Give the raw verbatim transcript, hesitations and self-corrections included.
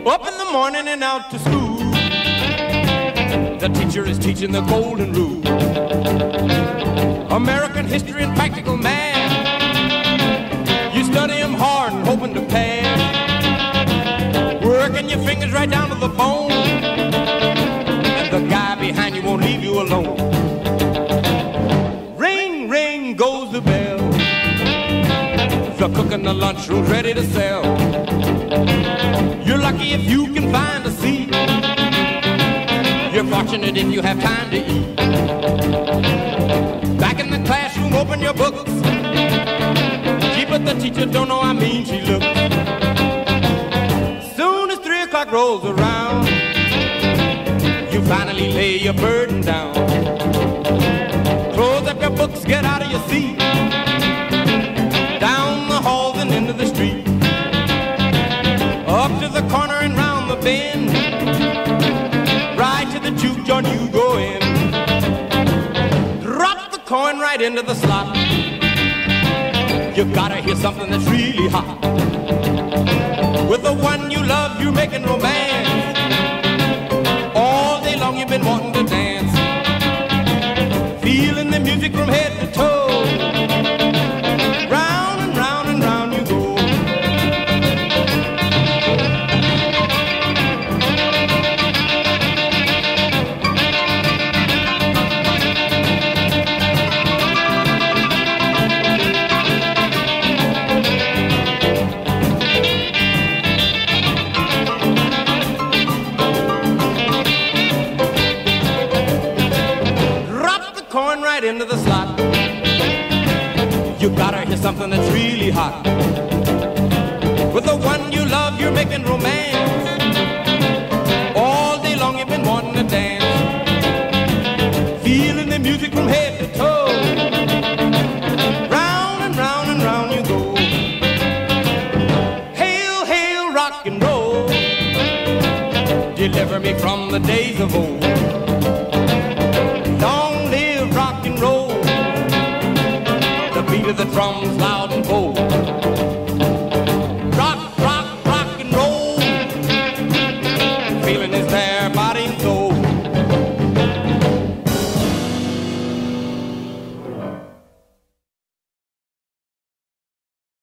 Up in the morning and out to school. The teacher is teaching the golden rule. American history and practical math. You study them hard and hoping to pass. Working your fingers right down to the bone. And the guy behind you won't leave you alone. Ring, ring goes the bell. The cook in the lunchroom's ready to sell. You're lucky if you can find a seat. You're fortunate if you have time to eat. Back in the classroom, open your books. Gee, but the teacher don't know how mean she looks. Soon as three o'clock rolls around, you finally lay your burden down. Close up your books, get out of your seat. Down the halls and into the street. Up to the corner and round the bend. Right to the juke joint you go in. Drop the coin right into the slot. You gotta hear something that's really hot. With the one you love, you're making romance. All day long you've been wanting to dance. Feeling the music from head to toe. Round and round and round you go. Coin right into the slot. You gotta hear something that's really hot. With the one you love, you're making romance. All day long you've been wanting to dance. Feeling the music from head to toe. Round and round and round you go. Hail, hail, rock and roll. Deliver me from the days of old. Long live rock and roll. The beat of the drums loud and bold.